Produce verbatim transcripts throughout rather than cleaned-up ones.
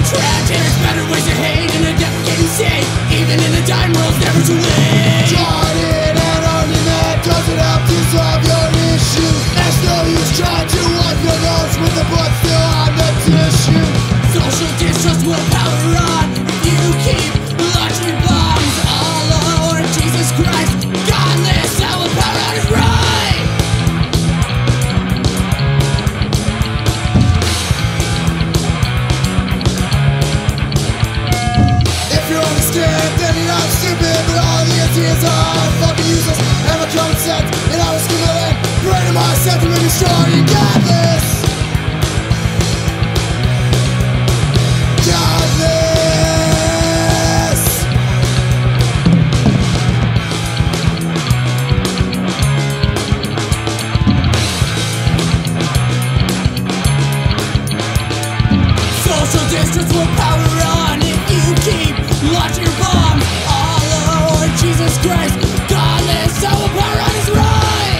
tragic. There's better ways to hate and a death getting saved. Even in the dying world's never too late. Joining an argument doesn't help to solve your issue. There's no use trying to wipe your nose with the blood still on the tissue. Social distrust will power on if you keep launching bombs all over Jesus Christ. Godless, our power on is right. If you're only scared, then you're not stupid. But all the ideas are fucking useless. Have a common sense, and I was gonna let pray to myself to make me strong and godless. Godless. Social distance will power on if you keep launching your bombs all over Jesus Christ. Godless, our power on is right.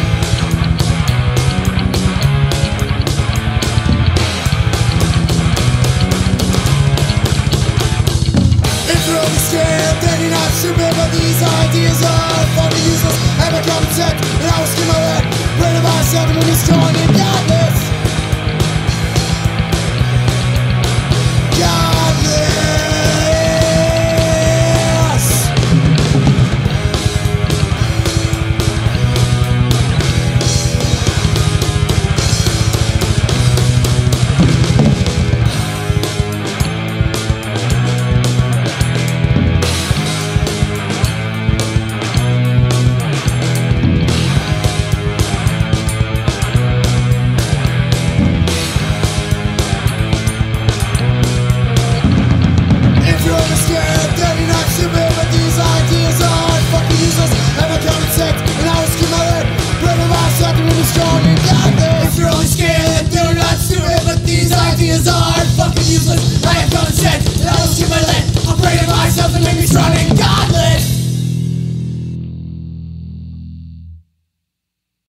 If you're only scared, then you're not stupid. But these ideas are fucking useless. Have a common sense, and I will skin my head. Pray to myself to make me strong and godless.